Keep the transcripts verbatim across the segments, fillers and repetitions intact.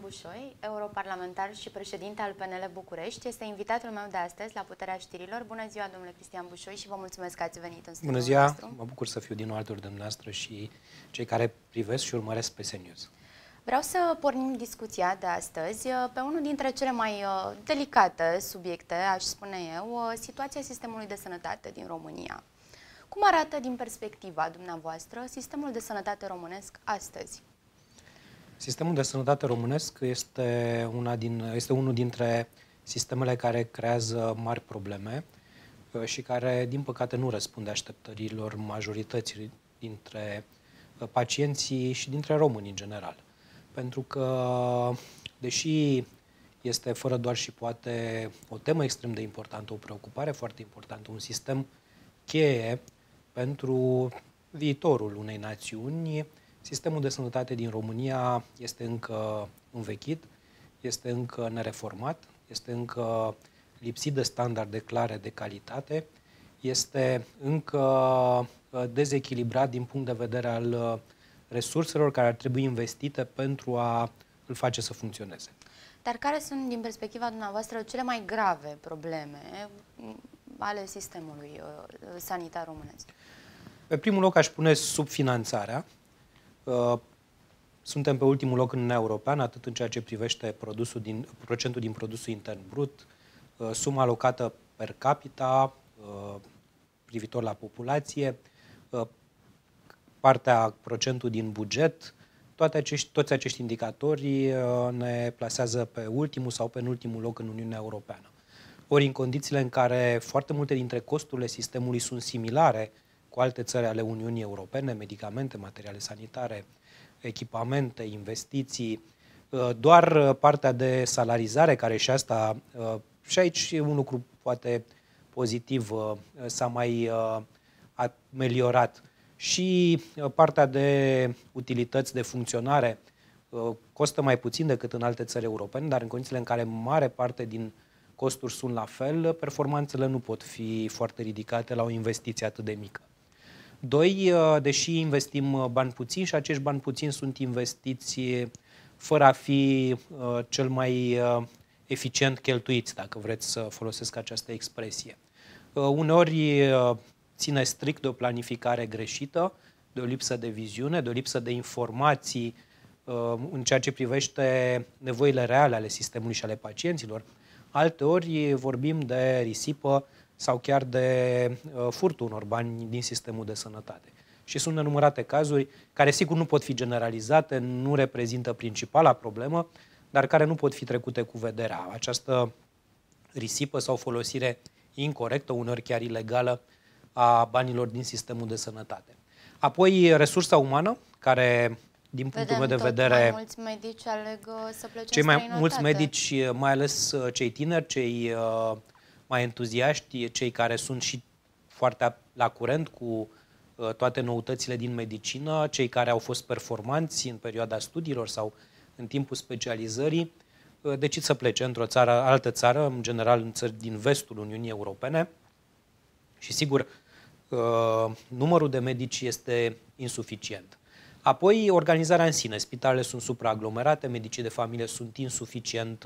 Bușoi, europarlamentar și președinte al P N L București, este invitatul meu de astăzi la Puterea Știrilor. Bună ziua, domnule Cristian Bușoi, și vă mulțumesc că ați venit în studiul Bună ziua, nostru. Mă bucur să fiu din nou alături de dumneavoastră și cei care privesc și urmăresc P S News. Vreau să pornim discuția de astăzi pe unul dintre cele mai delicate subiecte, aș spune eu, situația sistemului de sănătate din România. Cum arată din perspectiva dumneavoastră sistemul de sănătate românesc astăzi? Sistemul de sănătate românesc este, una din, este unul dintre sistemele care creează mari probleme și care, din păcate, nu răspunde așteptărilor majorității dintre pacienții și dintre români în general. Pentru că, deși este fără doar și poate o temă extrem de importantă, o preocupare foarte importantă, un sistem cheie pentru viitorul unei națiuni, sistemul de sănătate din România este încă învechit, este încă nereformat, este încă lipsit de standarde clare de calitate, este încă dezechilibrat din punct de vedere al resurselor care ar trebui investite pentru a îl face să funcționeze. Dar care sunt, din perspectiva dumneavoastră, cele mai grave probleme ale sistemului sanitar românesc? Pe primul loc aș pune subfinanțarea. Suntem pe ultimul loc în Uniunea Europeană, atât în ceea ce privește produsul din, procentul din produsul intern brut, suma alocată per capita, privitor la populație, partea, procentul din buget, toate acești, toți acești indicatori ne plasează pe ultimul sau penultimul loc în Uniunea Europeană. Ori în condițiile în care foarte multe dintre costurile sistemului sunt similare cu alte țări ale Uniunii Europene, medicamente, materiale sanitare, echipamente, investiții, doar partea de salarizare, care și asta, și aici un lucru poate pozitiv, s-a mai ameliorat, și partea de utilități de funcționare costă mai puțin decât în alte țări europene, dar în condițiile în care mare parte din costuri sunt la fel, performanțele nu pot fi foarte ridicate la o investiție atât de mică. Doi, deși investim bani puțini și acești bani puțini sunt investiți fără a fi cel mai eficient cheltuiți, dacă vreți să folosesc această expresie. Uneori ține strict de o planificare greșită, de o lipsă de viziune, de o lipsă de informații în ceea ce privește nevoile reale ale sistemului și ale pacienților. Alteori vorbim de risipă sau chiar de furtul unor bani din sistemul de sănătate. Și sunt nenumărate cazuri care, sigur, nu pot fi generalizate, nu reprezintă principala problemă, dar care nu pot fi trecute cu vederea. Această risipă sau folosire incorectă, uneori chiar ilegală, a banilor din sistemul de sănătate. Apoi, resursa umană, care, din punctul meu de vedere, mai mulți medici aleg să plece cei în mai străinătate. mulți medici, mai ales cei tineri, cei mai entuziaști, cei care sunt și foarte la curent cu toate noutățile din medicină, cei care au fost performanți în perioada studiilor sau în timpul specializării, decid să plece într-o țară, altă țară, în general în țări din vestul Uniunii Europene. Și sigur, numărul de medici este insuficient. Apoi, organizarea în sine. Spitalele sunt supraaglomerate, medicii de familie sunt insuficient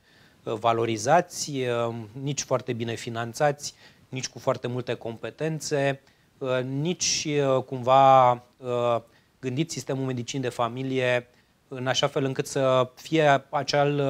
valorizați, nici foarte bine finanțați, nici cu foarte multe competențe, nici cumva gândit sistemul medicinii de familie în așa fel încât să fie acel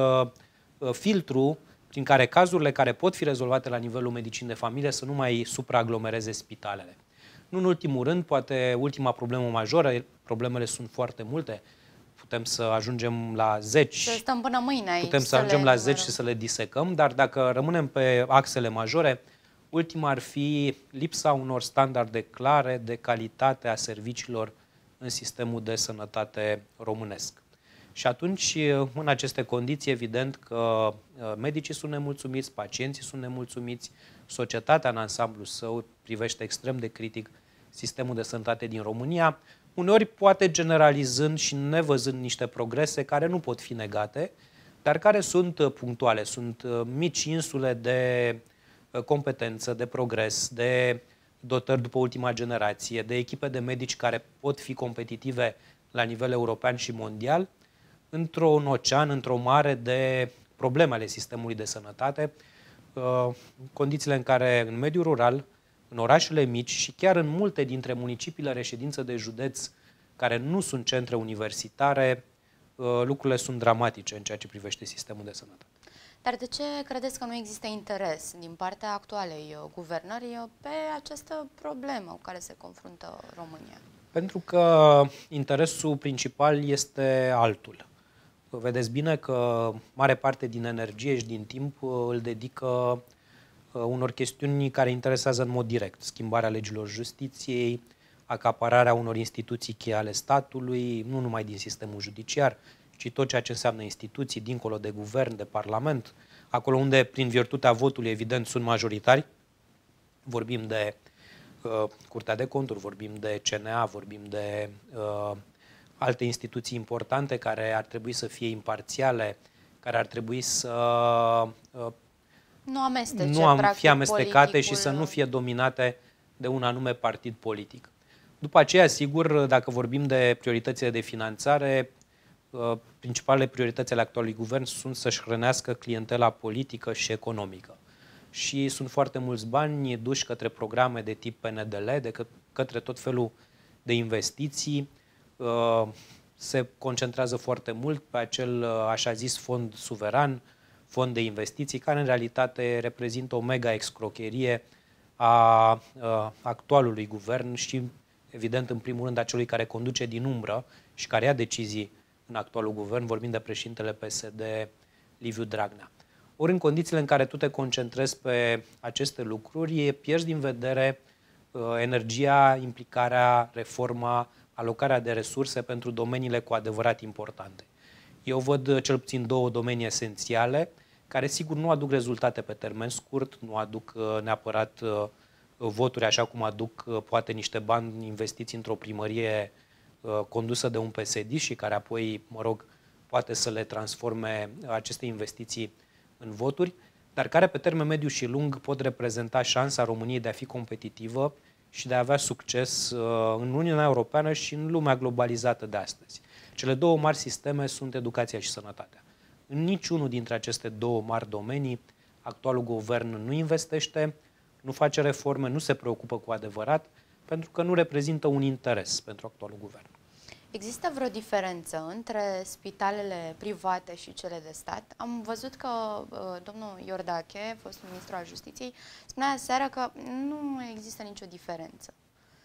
filtru prin care cazurile care pot fi rezolvate la nivelul medicinii de familie să nu mai supraaglomereze spitalele. Nu în ultimul rând, poate ultima problemă majoră, problemele sunt foarte multe, putem să ajungem la zeci, să stăm până mâine aici, putem să, să ajungem la zeci și să le disecăm, dar dacă rămânem pe axele majore, ultima ar fi lipsa unor standarde clare de calitate a serviciilor în sistemul de sănătate românesc. Și atunci, în aceste condiții, evident că medicii sunt nemulțumiți, pacienții sunt nemulțumiți, societatea în ansamblu său privește extrem de critic sistemul de sănătate din România, uneori poate generalizând și nevăzând niște progrese care nu pot fi negate, dar care sunt punctuale, sunt mici insule de competență, de progres, de dotări după ultima generație, de echipe de medici care pot fi competitive la nivel european și mondial, într-un ocean, într-o mare de probleme ale sistemului de sănătate, condițiile în care în mediul rural, în orașele mici și chiar în multe dintre municipiile reședință de județ care nu sunt centre universitare, lucrurile sunt dramatice în ceea ce privește sistemul de sănătate. Dar de ce credeți că nu există interes din partea actualei guvernări pe această problemă cu care se confruntă România? Pentru că interesul principal este altul. Vedeți bine că mare parte din energie și din timp îl dedică unor chestiuni care interesează în mod direct. Schimbarea legilor justiției, acapararea unor instituții cheie ale statului, nu numai din sistemul judiciar, ci tot ceea ce înseamnă instituții, dincolo de guvern, de parlament, acolo unde, prin virtutea votului, evident, sunt majoritari. Vorbim de uh, Curtea de Conturi, vorbim de C N A, vorbim de uh, alte instituții importante care ar trebui să fie imparțiale, care ar trebui să uh, nu, amestece, nu am practic, fie amestecate politicul... și să nu fie dominate de un anume partid politic. După aceea, sigur, dacă vorbim de prioritățile de finanțare, principalele priorități ale actualului guvern sunt să-și hrănească clientela politică și economică. Și sunt foarte mulți bani duși către programe de tip P N D L, de către tot felul de investiții. Se concentrează foarte mult pe acel așa zis fond suveran, fond de investiții, care în realitate reprezintă o mega excrocherie a actualului guvern și, evident, în primul rând, a celui care conduce din umbră și care ia decizii în actualul guvern, vorbim de președintele P S D, Liviu Dragnea. Ori în condițiile în care tu te concentrezi pe aceste lucruri, pierzi din vedere uh, energia, implicarea, reforma, alocarea de resurse pentru domeniile cu adevărat importante. Eu văd cel puțin două domenii esențiale, care sigur nu aduc rezultate pe termen scurt, nu aduc uh, neapărat uh, voturi așa cum aduc uh, poate niște bani investiți într-o primărie condusă de un P S D și care apoi, mă rog, poate să le transforme aceste investiții în voturi, dar care pe termen mediu și lung pot reprezenta șansa României de a fi competitivă și de a avea succes în Uniunea Europeană și în lumea globalizată de astăzi. Cele două mari sisteme sunt educația și sănătatea. În niciunul dintre aceste două mari domenii, actualul guvern nu investește, nu face reforme, nu se preocupă cu adevărat, pentru că nu reprezintă un interes pentru actualul guvern. Există vreo diferență între spitalele private și cele de stat? Am văzut că uh, domnul Iordache, fostul ministru al Justiției, spunea seara că nu există nicio diferență.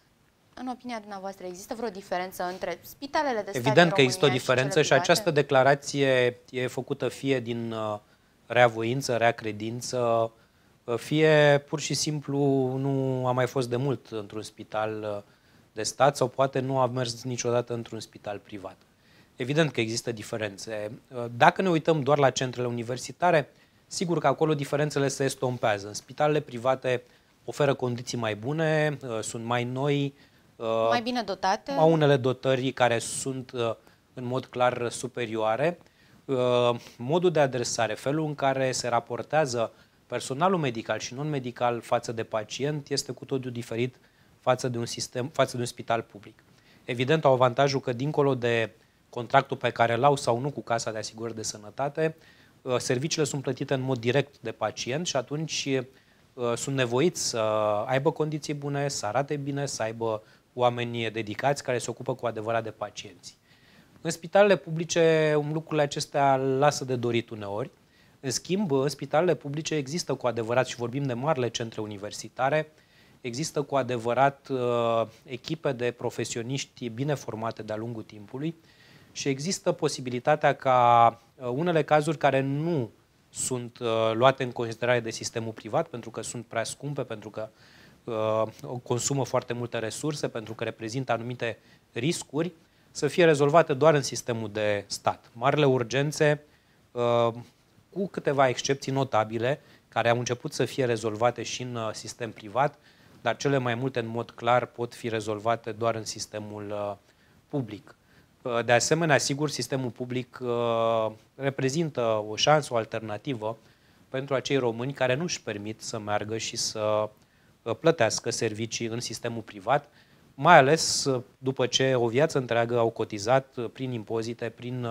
În opinia dumneavoastră, există vreo diferență între spitalele de stat din Evident că există o diferență și, și această declarație e făcută fie din uh, rea voință, rea credință, fie pur și simplu nu a mai fost de mult într-un spital de stat sau poate nu a mers niciodată într-un spital privat. Evident că există diferențe. Dacă ne uităm doar la centrele universitare, sigur că acolo diferențele se estompează. În spitalele private oferă condiții mai bune, sunt mai noi, mai bine dotate, au unele dotări care sunt în mod clar superioare. Modul de adresare, felul în care se raportează personalul medical și non-medical față de pacient este cu totul diferit față de un sistem, față de un spital public. Evident, au avantajul că, dincolo de contractul pe care l-au sau nu cu Casa de Asigurări de Sănătate, serviciile sunt plătite în mod direct de pacient și atunci sunt nevoiți să aibă condiții bune, să arate bine, să aibă oameni dedicați care se ocupă cu adevărat de pacienți. În spitalele publice, lucrurile acestea lasă de dorit uneori. În schimb, în spitalele publice există cu adevărat, și vorbim de marile centre universitare, există cu adevărat uh, echipe de profesioniști bine formate de-a lungul timpului și există posibilitatea ca uh, unele cazuri care nu sunt uh, luate în considerare de sistemul privat, pentru că sunt prea scumpe, pentru că uh, consumă foarte multe resurse, pentru că reprezintă anumite riscuri, să fie rezolvate doar în sistemul de stat. Marile urgențe, uh, cu câteva excepții notabile, care au început să fie rezolvate și în uh, sistem privat, dar cele mai multe, în mod clar, pot fi rezolvate doar în sistemul uh, public. Uh, de asemenea, sigur, sistemul public uh, reprezintă o șansă, o alternativă pentru acei români care nu își permit să meargă și să uh, plătească servicii în sistemul privat, mai ales uh, după ce o viață întreagă au cotizat uh, prin impozite, prin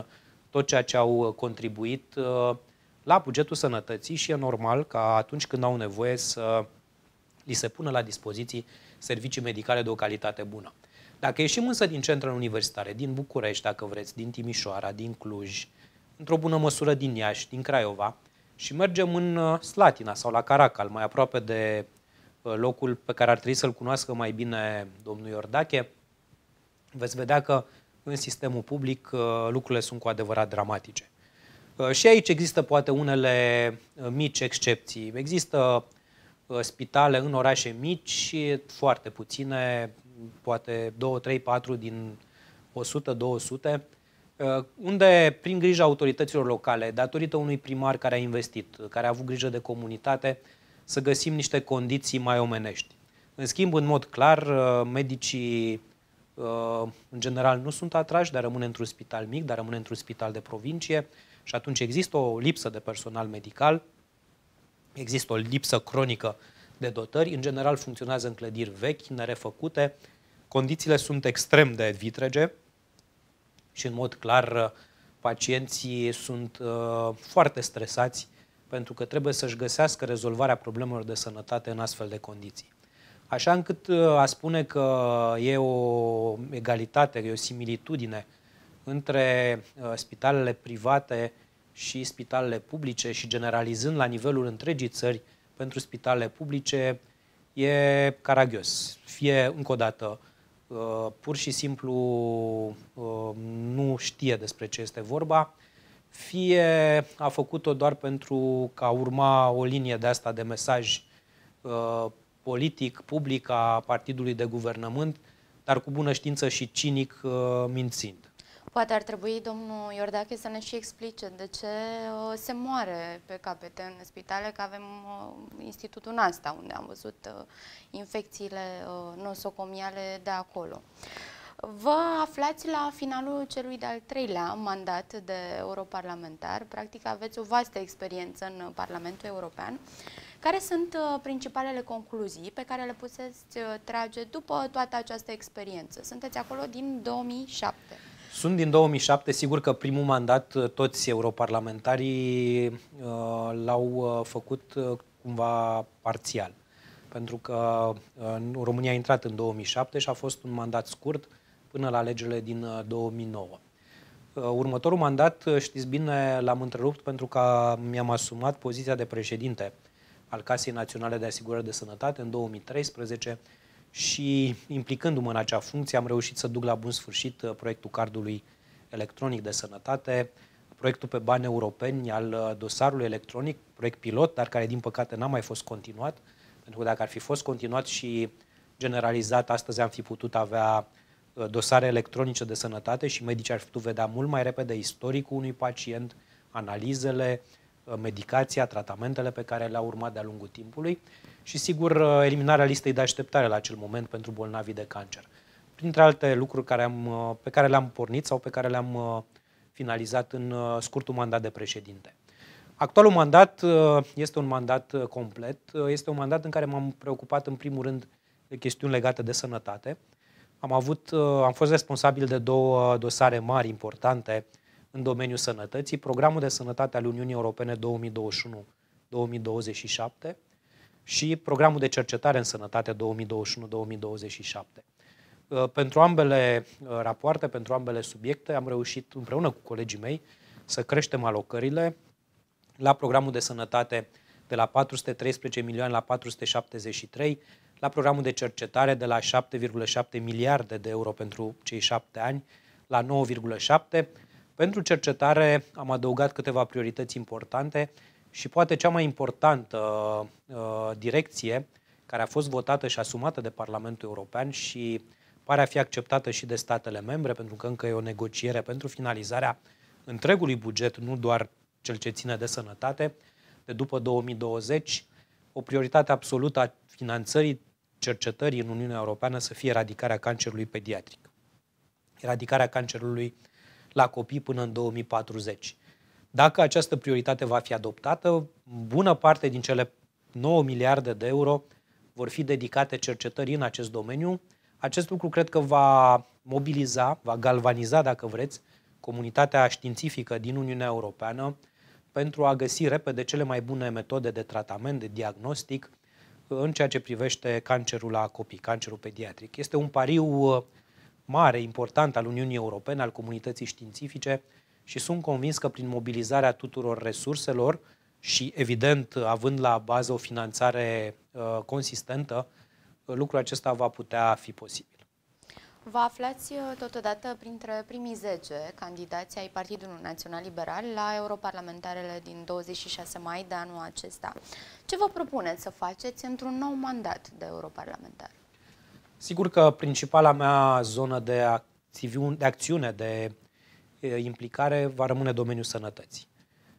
tot ceea ce au contribuit la bugetul sănătății și e normal ca atunci când au nevoie să li se pună la dispoziții servicii medicale de o calitate bună. Dacă ieșim însă din centrele universitare, din București, dacă vreți, din Timișoara, din Cluj, într-o bună măsură din Iași, din Craiova, și mergem în Slatina sau la Caracal, mai aproape de locul pe care ar trebui să-l cunoască mai bine domnul Iordache, veți vedea că în sistemul public lucrurile sunt cu adevărat dramatice. Și aici există poate unele mici excepții. Există spitale în orașe mici, foarte puține, poate două, trei, patru din o sută două sute, unde, prin grija autorităților locale, datorită unui primar care a investit, care a avut grijă de comunitate, să găsim niște condiții mai omenești. În schimb, în mod clar, medicii, în general, nu sunt atrași de a rămâne într-un spital mic, de a rămâne într-un spital de provincie și atunci există o lipsă de personal medical, există o lipsă cronică de dotări, în general funcționează în clădiri vechi, nerefăcute, condițiile sunt extrem de vitrege și, în mod clar, pacienții sunt uh, foarte stresați pentru că trebuie să-și găsească rezolvarea problemelor de sănătate în astfel de condiții. Așa încât a spune că e o egalitate, e o similitudine între spitalele private și spitalele publice și generalizând la nivelul întregii țări pentru spitalele publice, e caragios. Fie, încă o dată, pur și simplu nu știe despre ce este vorba, fie a făcut-o doar pentru că urma o linie de asta de mesaj politic, public a partidului de guvernământ, dar cu bună știință și cinic mințind. Poate ar trebui, domnul Iordache, să ne și explice de ce uh, se moare pe capete în spitale, că avem uh, Institutul Nasta, unde am văzut uh, infecțiile uh, nosocomiale de acolo. Vă aflați la finalul celui de-al treilea mandat de europarlamentar. Practic aveți o vastă experiență în Parlamentul European. Care sunt uh, principalele concluzii pe care le puteți uh, trage după toată această experiență? Sunteți acolo din două mii șapte. Sunt din două mii șapte, sigur că primul mandat toți europarlamentarii uh, l-au uh, făcut uh, cumva parțial. Pentru că uh, România a intrat în două mii șapte și a fost un mandat scurt până la alegerile din uh, două mii nouă. Uh, următorul mandat, uh, știți bine, l-am întrerupt pentru că mi-am asumat poziția de președinte al Casei Naționale de Asigurări de Sănătate în două mii treisprezece și, implicându-mă în acea funcție, am reușit să duc la bun sfârșit proiectul cardului electronic de sănătate, proiectul pe bani europeni al dosarului electronic, proiect pilot, dar care, din păcate, n-a mai fost continuat, pentru că dacă ar fi fost continuat și generalizat, astăzi am fi putut avea dosare electronice de sănătate și medicii ar fi putut vedea mult mai repede istoricul unui pacient, analizele, medicația, tratamentele pe care le-a urmat de-a lungul timpului și, sigur, eliminarea listei de așteptare la acel moment pentru bolnavii de cancer. Printre alte lucruri care am, pe care le-am pornit sau pe care le-am finalizat în scurtul mandat de președinte. Actualul mandat este un mandat complet, este un mandat în care m-am preocupat în primul rând de chestiuni legate de sănătate. Am, avut, am fost responsabil de două dosare mari, importante, în domeniul sănătății, Programul de Sănătate al Uniunii Europene două mii douăzeci și unu două mii douăzeci și șapte și Programul de Cercetare în Sănătate două mii douăzeci și unu două mii douăzeci și șapte. Pentru ambele rapoarte, pentru ambele subiecte, am reușit împreună cu colegii mei să creștem alocările la Programul de Sănătate de la patru sute treisprezece milioane la patru sute șaptezeci și trei, la Programul de Cercetare de la șapte virgulă șapte miliarde de euro pentru cei șapte ani la nouă virgulă șapte. Pentru cercetare am adăugat câteva priorități importante și poate cea mai importantă uh, direcție care a fost votată și asumată de Parlamentul European și pare a fi acceptată și de statele membre, pentru că încă e o negociere pentru finalizarea întregului buget, nu doar cel ce ține de sănătate, de după două mii douăzeci, o prioritate absolută a finanțării cercetării în Uniunea Europeană să fie eradicarea cancerului pediatric. Eradicarea cancerului la copii până în două mii patruzeci. Dacă această prioritate va fi adoptată, bună parte din cele nouă miliarde de euro vor fi dedicate cercetării în acest domeniu. Acest lucru cred că va mobiliza, va galvaniza, dacă vreți, comunitatea științifică din Uniunea Europeană pentru a găsi repede cele mai bune metode de tratament, de diagnostic în ceea ce privește cancerul la copii, cancerul pediatric. Este un pariu mare, important al Uniunii Europene, al comunității științifice și sunt convins că prin mobilizarea tuturor resurselor și, evident, având la bază o finanțare uh, consistentă, lucrul acesta va putea fi posibil. Vă aflați totodată printre primii zece candidați ai Partidului Național Liberal la europarlamentarele din douăzeci și șase mai de anul acesta. Ce vă propuneți să faceți într-un nou mandat de europarlamentar? Sigur că principala mea zonă de, acțiune, de acțiune, de implicare, va rămâne domeniul sănătății.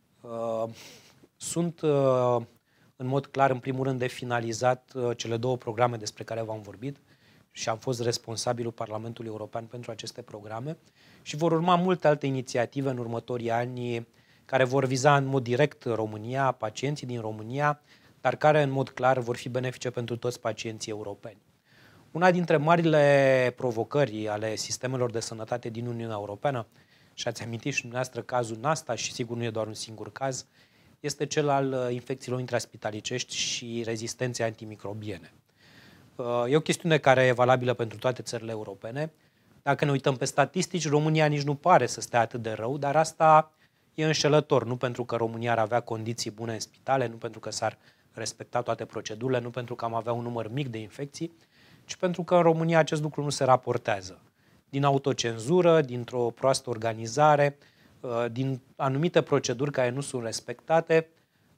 Sunt, în mod clar, în primul rând, de finalizat cele două programe despre care v-am vorbit și am fost responsabilul Parlamentului European pentru aceste programe și vor urma multe alte inițiative în următorii ani care vor viza în mod direct România, pacienții din România, dar care în mod clar vor fi benefice pentru toți pacienții europeni. Una dintre marile provocări ale sistemelor de sănătate din Uniunea Europeană, și ați amintit și dumneavoastră cazul Nasta și sigur nu e doar un singur caz, este cel al infecțiilor intraspitalicești și rezistenței antimicrobiene. E o chestiune care e valabilă pentru toate țările europene. Dacă ne uităm pe statistici, România nici nu pare să stea atât de rău, dar asta e înșelător. Nu pentru că România ar avea condiții bune în spitale, nu pentru că s-ar respecta toate procedurile, nu pentru că am avea un număr mic de infecții, ci pentru că în România acest lucru nu se raportează. Din autocenzură, dintr-o proastă organizare, din anumite proceduri care nu sunt respectate,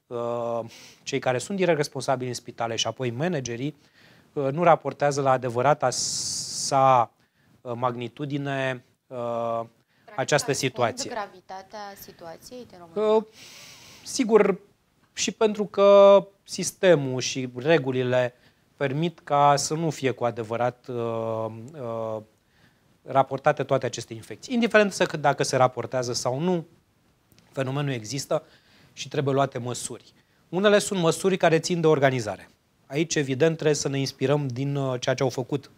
cei care sunt direct responsabili în spitale și apoi managerii nu raportează la adevărata sa magnitudine uh, această situație. Gravitatea situației din România? Uh, sigur, și pentru că sistemul și regulile permit ca să nu fie cu adevărat uh, uh, raportate toate aceste infecții. Indiferent să dacă se raportează sau nu, fenomenul există și trebuie luate măsuri. Unele sunt măsuri care țin de organizare. Aici, evident, trebuie să ne inspirăm din ceea ce au făcut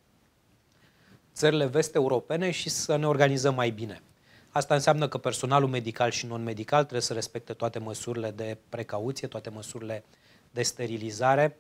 țările vest-europene și să ne organizăm mai bine. Asta înseamnă că personalul medical și non-medical trebuie să respecte toate măsurile de precauție, toate măsurile de sterilizare.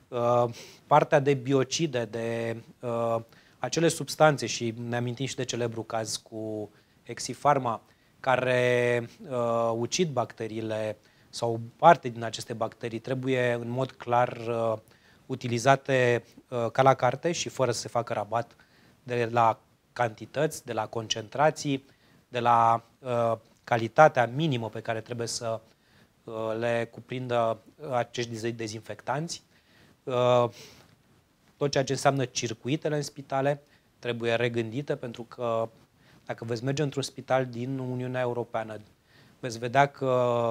Partea de biocide, de acele substanțe, și ne amintim și de celebru caz cu Exifarma, care ucid bacteriile sau parte din aceste bacterii, trebuie în mod clar uh, utilizate uh, ca la carte și fără să se facă rabat de la cantități, de la concentrații, de la uh, calitatea minimă pe care trebuie să uh, le cuprindă acești dezinfectanți. Uh, tot ceea ce înseamnă circuitele în spitale trebuie regândite, pentru că dacă veți merge într-un spital din Uniunea Europeană, veți vedea că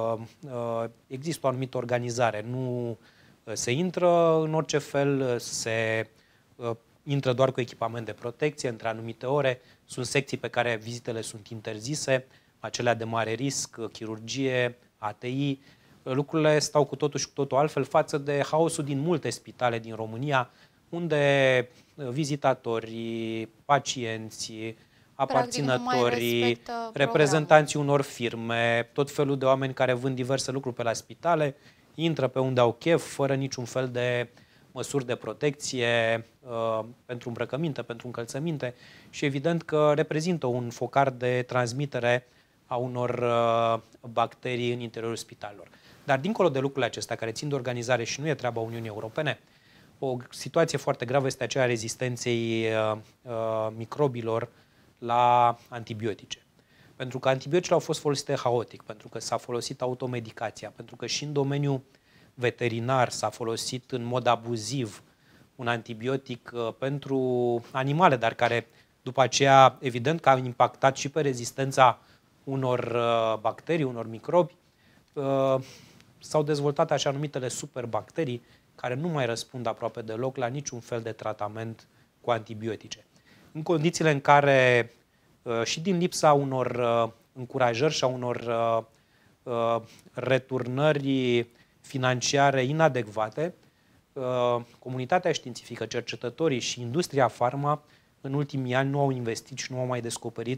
uh, există o anumită organizare. Nu uh, se intră în orice fel, se uh, intră doar cu echipament de protecție între anumite ore. Sunt secții pe care vizitele sunt interzise, acelea de mare risc, chirurgie, A T I. Lucrurile stau cu totul și cu totul altfel față de haosul din multe spitale din România, unde vizitatorii, pacienții, aparținătorii, reprezentanții unor firme, tot felul de oameni care vând diverse lucruri pe la spitale, intră pe unde au chef, fără niciun fel de măsuri de protecție uh, pentru îmbrăcăminte, pentru încălțăminte și evident că reprezintă un focar de transmitere a unor uh, bacterii în interiorul spitalelor. Dar dincolo de lucrurile acestea care țin de organizare și nu e treaba Uniunii Europene, o situație foarte gravă este aceea rezistenței uh, uh, microbilor la antibiotice. Pentru că antibioticele au fost folosite haotic, pentru că s-a folosit automedicația, pentru că și în domeniul veterinar s-a folosit în mod abuziv un antibiotic uh, pentru animale, dar care după aceea, evident că a impactat și pe rezistența unor uh, bacterii, unor microbi. Uh, s-au dezvoltat așa numitele superbacterii care nu mai răspund aproape deloc la niciun fel de tratament cu antibiotice. În condițiile în care uh, și din lipsa unor uh, încurajări și a unor uh, uh, returnări financiare inadecvate, uh, comunitatea științifică, cercetătorii și industria farma în ultimii ani nu au investit și nu au mai descoperit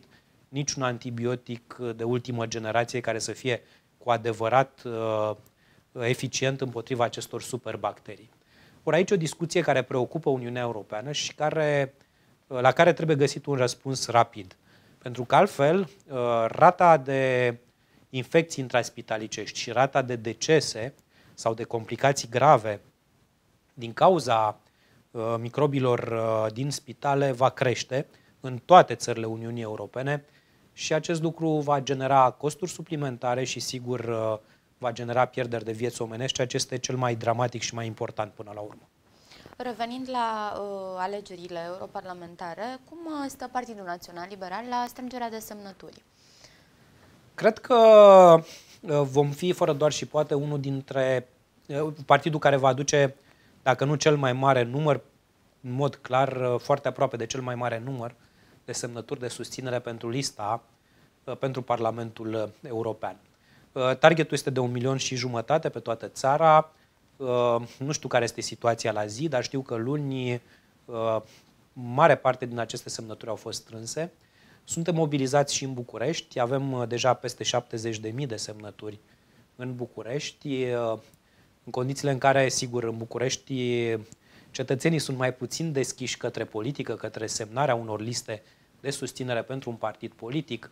niciun antibiotic de ultimă generație care să fie cu adevărat eficient împotriva acestor superbacterii. Ori aici o discuție care preocupă Uniunea Europeană și care, la care trebuie găsit un răspuns rapid. Pentru că altfel, rata de infecții intraspitalicești și rata de decese sau de complicații grave din cauza microbilor din spitale va crește în toate țările Uniunii Europene și acest lucru va genera costuri suplimentare și, sigur, va genera pierderi de vieți omenești, ceea ce este cel mai dramatic și mai important până la urmă. Revenind la uh, alegerile europarlamentare, cum stă Partidul Național Liberal la strângerea de semnături? Cred că vom fi, fără doar și poate, unul dintre partidul care va aduce, dacă nu cel mai mare număr, în mod clar, foarte aproape de cel mai mare număr de semnături de susținere pentru lista pentru Parlamentul European. Targetul este de un milion și jumătate pe toată țara. Nu știu care este situația la zi, dar știu că luni mare parte din aceste semnături au fost strânse. Suntem mobilizați și în București. Avem deja peste șaptezeci de mii de semnături în București, în condițiile în care, sigur, în București cetățenii sunt mai puțin deschiși către politică, către semnarea unor liste de susținere pentru un partid politic.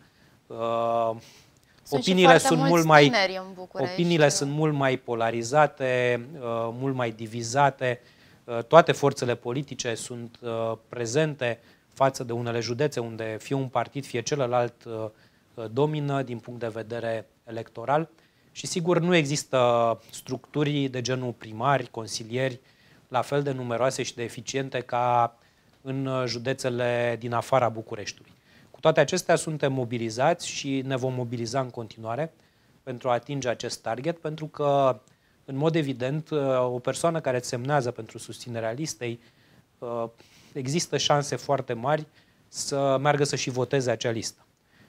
Sunt opiniile sunt mult mai opiniile sunt mult mai polarizate, mult mai divizate. Toate forțele politice sunt prezente față de unele județe unde fie un partid, fie celălalt domină din punct de vedere electoral. Și sigur nu există structuri de genul primari, consilieri, la fel de numeroase și de eficiente ca în județele din afara Bucureștiului. Cu toate acestea suntem mobilizați și ne vom mobiliza în continuare pentru a atinge acest target, pentru că, în mod evident, o persoană care semnează pentru susținerea listei, există șanse foarte mari să meargă să și voteze acea listă.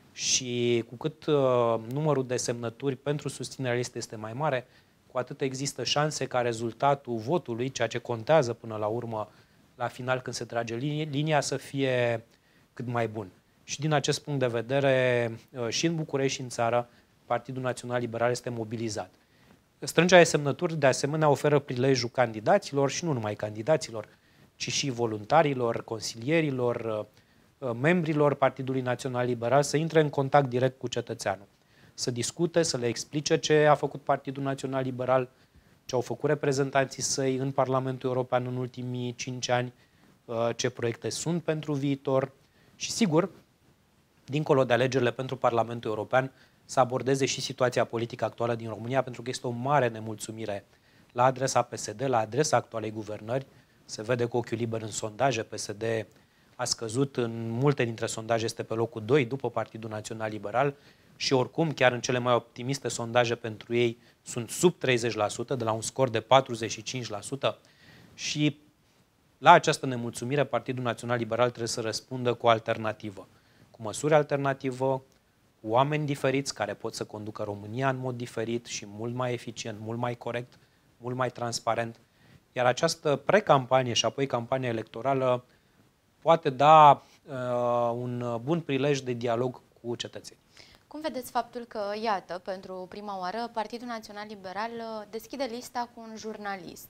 Și cu cât numărul de semnături pentru susținerea listei este mai mare, cu atât există șanse ca rezultatul votului, ceea ce contează până la urmă, la final când se trage linia, să fie cât mai bun. Și din acest punct de vedere, și în București și în țară, Partidul Național Liberal este mobilizat. Strângerea de semnături, de asemenea, oferă prilejul candidaților și nu numai candidaților, ci și voluntarilor, consilierilor, membrilor Partidului Național Liberal să intre în contact direct cu cetățeanul, să discute, să le explice ce a făcut Partidul Național Liberal, ce au făcut reprezentanții săi în Parlamentul European în ultimii cinci ani, ce proiecte sunt pentru viitor și, sigur, dincolo de alegerile pentru Parlamentul European, să abordeze și situația politică actuală din România, pentru că este o mare nemulțumire la adresa P S D, la adresa actualei guvernări. Se vede cu ochiul liber în sondaje, P S D a scăzut în multe dintre sondaje, este pe locul doi după Partidul Național Liberal și oricum, chiar în cele mai optimiste sondaje pentru ei, sunt sub treizeci la sută, de la un scor de patruzeci și cinci la sută și la această nemulțumire Partidul Național Liberal trebuie să răspundă cu o alternativă, cu măsuri alternativă, cu oameni diferiți care pot să conducă România în mod diferit și mult mai eficient, mult mai corect, mult mai transparent. Iar această precampanie și apoi campania electorală poate da uh, un bun prilej de dialog cu cetățenii. Cum vedeți faptul că, iată, pentru prima oară, Partidul Național Liberal deschide lista cu un jurnalist?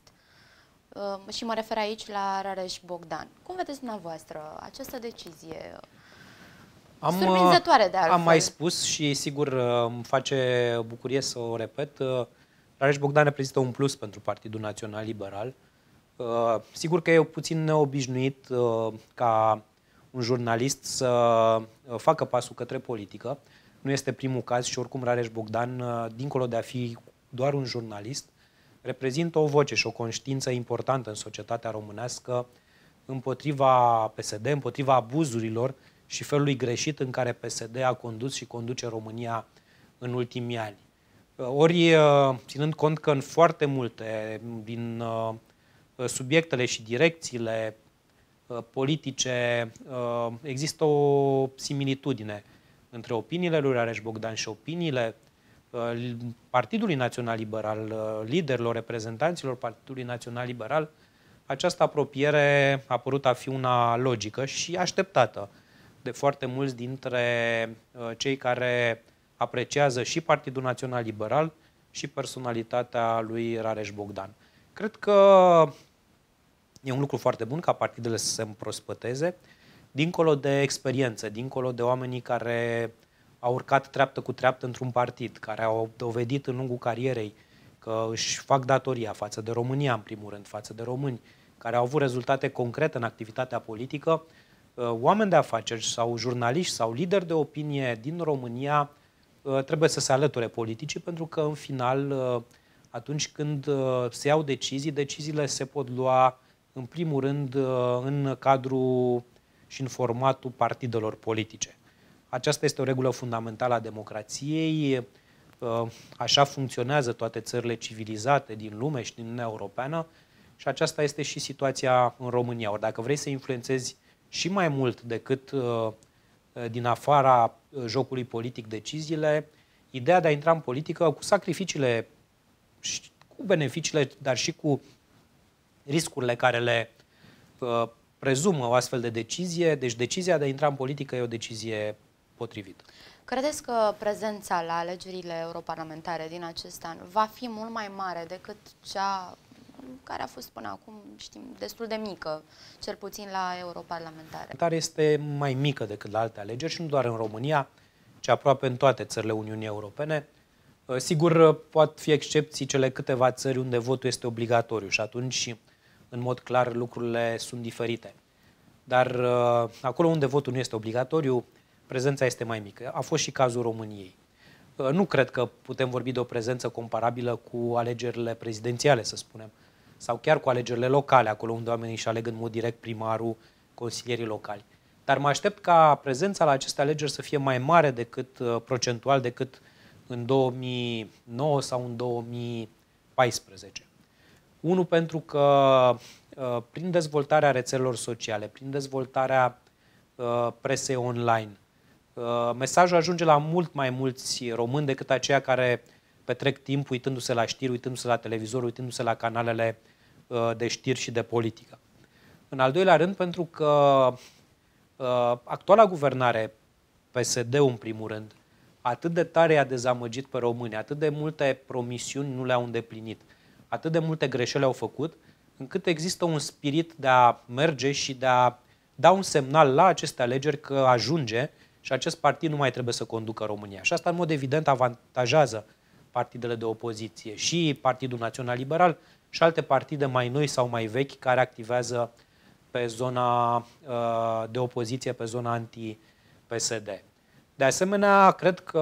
Uh, și mă refer aici la Rareș Bogdan. Cum vedeți dumneavoastră această decizie? Am, surprinzătoare de altfel. Am mai spus și sigur îmi face bucurie să o repet. Rareș Bogdan reprezintă un plus pentru Partidul Național Liberal. Sigur că e puțin neobișnuit ca un jurnalist să facă pasul către politică. Nu este primul caz și oricum Rareș Bogdan, dincolo de a fi doar un jurnalist, reprezintă o voce și o conștiință importantă în societatea românească împotriva P S D, împotriva abuzurilor și felului greșit în care P S D a condus și conduce România în ultimii ani. Ori, ținând cont că în foarte multe din subiectele și direcțiile politice există o similitudine între opiniile lui Rareș Bogdan și opiniile Partidului Național Liberal, liderilor, reprezentanților Partidului Național Liberal, această apropiere a părut a fi una logică și așteptată. de foarte mulți dintre cei care apreciază și Partidul Național Liberal și personalitatea lui Rareș Bogdan. Cred că e un lucru foarte bun ca partidele să se împrospăteze, dincolo de experiență, dincolo de oamenii care au urcat treaptă cu treaptă într-un partid, care au dovedit în lungul carierei că își fac datoria față de România, în primul rând, față de români, care au avut rezultate concrete în activitatea politică, oameni de afaceri sau jurnaliști sau lideri de opinie din România trebuie să se alăture politicii, pentru că, în final, atunci când se iau decizii, deciziile se pot lua, în primul rând, în cadrul și în formatul partidelor politice. Aceasta este o regulă fundamentală a democrației. Așa funcționează toate țările civilizate din lume și din Uniunea Europeană și aceasta este și situația în România. Ori dacă vrei să influențezi și mai mult decât din afara jocului politic deciziile, ideea de a intra în politică cu sacrificiile, cu beneficiile, dar și cu riscurile care le uh, prezumă o astfel de decizie. Deci decizia de a intra în politică e o decizie potrivită. Credeți că prezența la alegerile europarlamentare din acest an va fi mult mai mare decât cea care a fost până acum, știm, destul de mică, cel puțin la europarlamentare? Este mai mică decât la alte alegeri și nu doar în România, ci aproape în toate țările Uniunii Europene. Sigur, pot fi excepții cele câteva țări unde votul este obligatoriu și atunci, în mod clar, lucrurile sunt diferite. Dar acolo unde votul nu este obligatoriu, prezența este mai mică. A fost și cazul României. Nu cred că putem vorbi de o prezență comparabilă cu alegerile prezidențiale, să spunem, sau chiar cu alegerile locale, acolo unde oamenii își aleg în mod direct primarul, consilierii locali. Dar mă aștept ca prezența la aceste alegeri să fie mai mare decât procentual decât în două mii nouă sau în două mii paisprezece. Unu, pentru că prin dezvoltarea rețelelor sociale, prin dezvoltarea presei online, mesajul ajunge la mult mai mulți români decât aceia care petrec timp uitându-se la știri, uitându-se la televizor, uitându-se la canalele de știri și de politică. În al doilea rând, pentru că actuala guvernare, P S D-ul în primul rând, atât de tare i-a dezamăgit pe români, atât de multe promisiuni nu le-au îndeplinit, atât de multe greșeli au făcut, încât există un spirit de a merge și de a da un semnal la aceste alegeri că ajunge și acest partid nu mai trebuie să conducă România. Și asta, în mod evident, avantajează partidele de opoziție, și Partidul Național Liberal și alte partide mai noi sau mai vechi care activează pe zona uh, de opoziție, pe zona anti-P S D. De asemenea, cred că,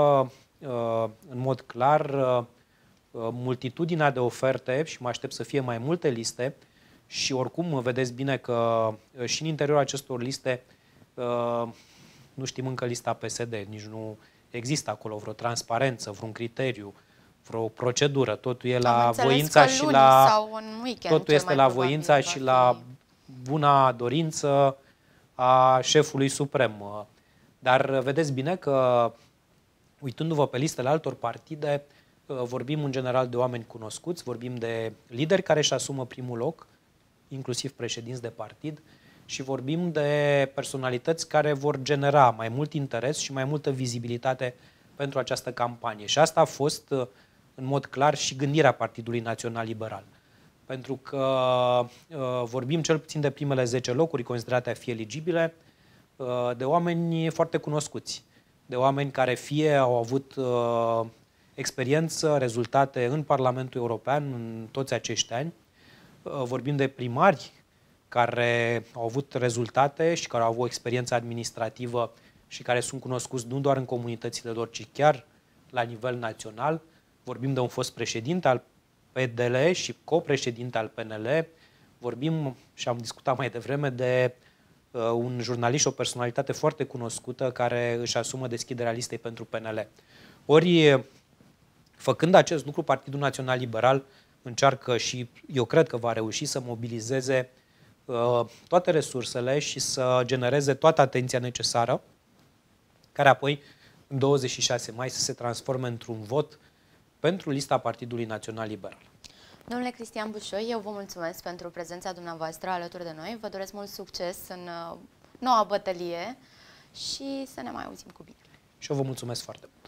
uh, în mod clar, uh, multitudinea de oferte, și mă aștept să fie mai multe liste, și oricum vedeți bine că uh, și în interiorul acestor liste uh, nu știm încă lista P S D, nici nu există acolo vreo transparență, vreun criteriu, vreo procedură. Totul e la voința și la sau în weekend, totul este la voința și la buna dorință a șefului suprem. Dar vedeți bine că, uitându-vă pe listele altor partide, vorbim în general de oameni cunoscuți, vorbim de lideri care își asumă primul loc, inclusiv președinți de partid, și vorbim de personalități care vor genera mai mult interes și mai multă vizibilitate pentru această campanie. Și asta a fost, în mod clar, și gândirea Partidului Național Liberal. Pentru că uh, vorbim cel puțin de primele zece locuri considerate a fi eligibile, uh, de oameni foarte cunoscuți, de oameni care fie au avut uh, experiență, rezultate în Parlamentul European în toți acești ani. Uh, vorbim de primari care au avut rezultate și care au avut experiență administrativă și care sunt cunoscuți nu doar în comunitățile lor, ci chiar la nivel național. Vorbim de un fost președinte al P D L și copreședinte al P N L. Vorbim, și am discutat mai devreme, de uh, un jurnalist și o personalitate foarte cunoscută care își asumă deschiderea listei pentru P N L. Ori, făcând acest lucru, Partidul Național Liberal încearcă, și eu cred că va reuși, să mobilizeze toate resursele și să genereze toată atenția necesară, care apoi, în douăzeci și șase mai, să se transforme într-un vot pentru lista Partidului Național Liberal. Domnule Cristian Bușoi, eu vă mulțumesc pentru prezența dumneavoastră alături de noi. Vă doresc mult succes în noua bătălie și să ne mai auzim cu bine. Și eu vă mulțumesc foarte mult.